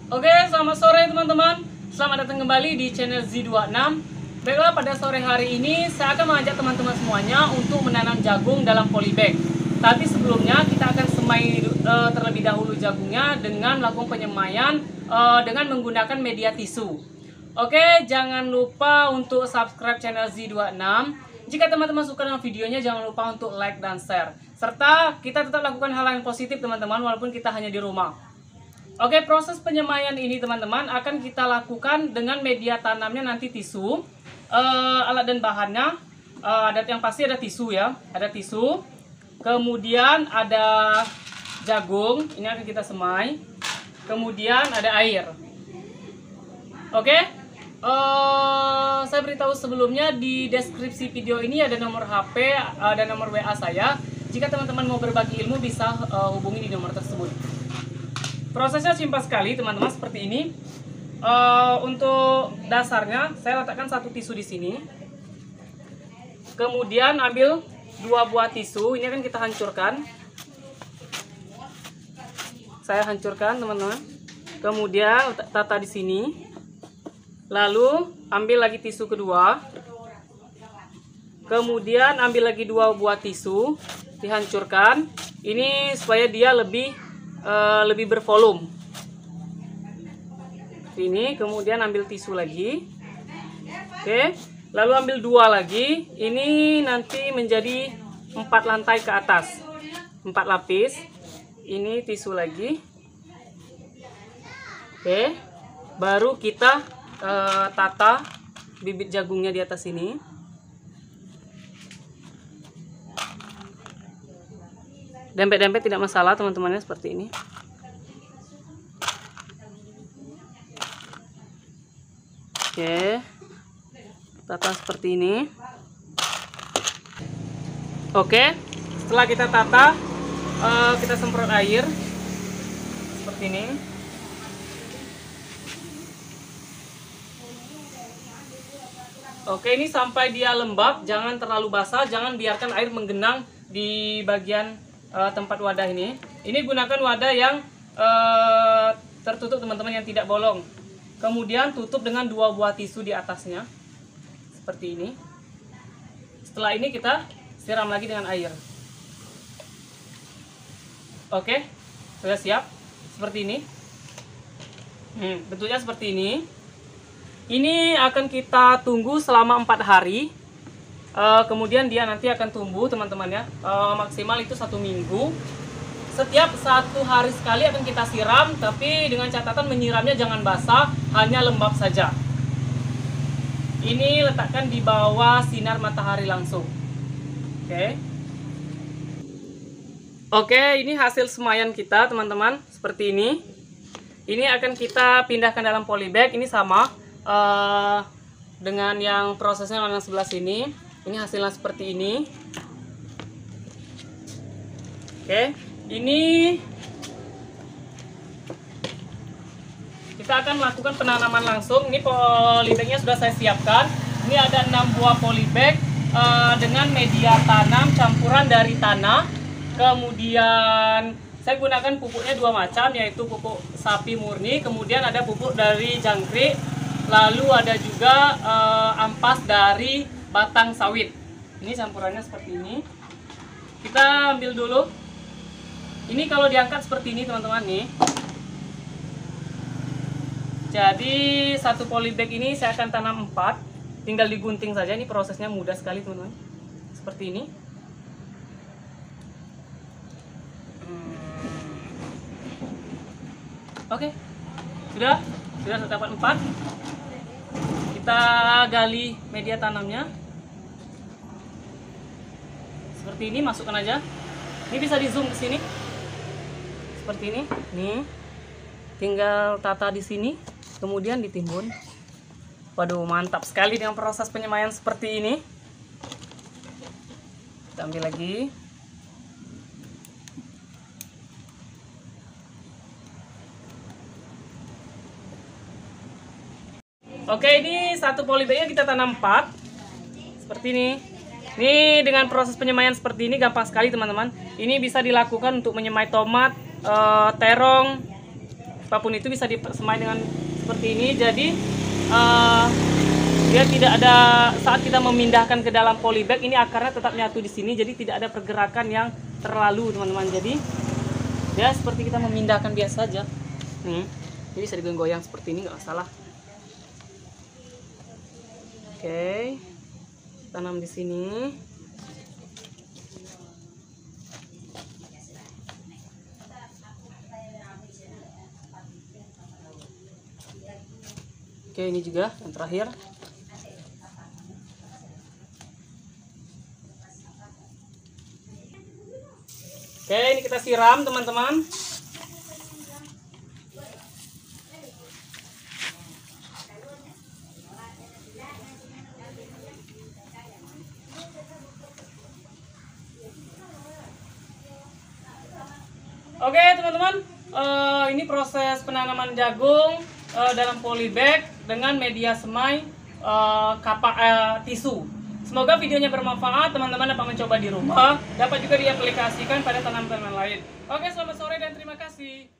Oke, selamat sore teman-teman. Selamat datang kembali di channel Z26. Baiklah, pada sore hari ini saya akan mengajak teman-teman semuanya untuk menanam jagung dalam polybag. Tapi sebelumnya kita akan semai terlebih dahulu jagungnya dengan melakukan penyemaian dengan menggunakan media tisu. Oke, jangan lupa untuk subscribe channel Z26. Jika teman-teman suka dengan videonya, jangan lupa untuk like dan share. Serta kita tetap lakukan hal yang positif teman-teman, walaupun kita hanya di rumah. Oke, proses penyemaian ini teman-teman akan kita lakukan dengan media tanamnya nanti tisu. Alat dan bahannya, ada yang pasti ada tisu ya, ada tisu. Kemudian ada jagung, ini akan kita semai. Kemudian ada air. Oke, saya beritahu sebelumnya di deskripsi video ini ada nomor HP, ada nomor WA saya. Jika teman-teman mau berbagi ilmu bisa hubungi di nomor tersebut. Prosesnya simpel sekali teman-teman, seperti ini. Untuk dasarnya saya letakkan satu tisu di sini. Kemudian ambil 2 buah tisu, ini akan kita hancurkan. Saya hancurkan teman-teman. Kemudian tata di sini. Lalu ambil lagi tisu kedua. Kemudian ambil lagi 2 buah tisu, dihancurkan. Ini supaya dia lebih bervolume. Ini kemudian ambil tisu lagi. Oke, lalu ambil 2 lagi. Ini nanti menjadi 4 lantai ke atas, 4 lapis. Ini tisu lagi. Oke, baru kita tata bibit jagungnya di atas ini. Dempet-dempet tidak masalah teman-temannya, seperti ini. Oke, tata seperti ini. Oke, setelah kita tata, kita semprot air seperti ini. Oke, ini sampai dia lembab, jangan terlalu basah, jangan biarkan air menggenang di bagian tempat wadah ini. Ini gunakan wadah yang tertutup teman-teman, yang tidak bolong. Kemudian tutup dengan 2 buah tisu di atasnya seperti ini. Setelah ini kita siram lagi dengan air. Oke, sudah siap seperti ini. Bentuknya seperti ini. Ini akan kita tunggu selama 4 hari. Kemudian dia nanti akan tumbuh teman-teman ya, maksimal itu 1 minggu. Setiap 1 hari sekali akan kita siram, tapi dengan catatan menyiramnya jangan basah, hanya lembab saja. Ini letakkan di bawah sinar matahari langsung. Oke, ini hasil semaian kita teman-teman, seperti ini. Ini akan kita pindahkan dalam polybag. Ini sama dengan yang prosesnya yang sebelah sini. Ini hasilnya seperti ini. Oke, ini kita akan melakukan penanaman langsung. Ini polybagnya sudah saya siapkan. Ini ada 6 buah polybag dengan media tanam campuran dari tanah. Kemudian saya gunakan pupuknya 2 macam, yaitu pupuk sapi murni, kemudian ada pupuk dari jangkrik, lalu ada juga ampas dari batang sawit. Ini campurannya seperti ini. Kita ambil dulu. Ini kalau diangkat seperti ini teman-teman nih. Jadi satu polybag ini saya akan tanam 4. Tinggal digunting saja. Ini prosesnya mudah sekali teman-teman. Seperti ini. Oke. Sudah saya dapat 4. Kita gali media tanamnya seperti ini, masukkan aja. Ini bisa di zoom ke sini seperti ini. Nih, tinggal tata di sini, kemudian ditimbun. Waduh, mantap sekali dengan proses penyemaian seperti ini. Kita ambil lagi. Oke, ini satu polybagnya kita tanam 4 seperti ini. Ini dengan proses penyemaian seperti ini gampang sekali teman-teman. Ini bisa dilakukan untuk menyemai tomat, terong, apapun itu bisa disemai dengan seperti ini. Jadi dia tidak ada, saat kita memindahkan ke dalam polybag ini akarnya tetap nyatu di sini, jadi tidak ada pergerakan yang terlalu teman-teman. Jadi ya seperti kita memindahkan biasa saja. Jadi bisa digoyang seperti ini, nggak masalah. Oke, tanam di sini. Oke, ini juga yang terakhir. Oke, ini kita siram teman-teman. Oke teman-teman, ini proses penanaman jagung dalam polybag dengan media semai tisu. Semoga videonya bermanfaat, teman-teman dapat mencoba di rumah, dapat juga diaplikasikan pada tanaman-tanaman lain. Oke, selamat sore dan terima kasih.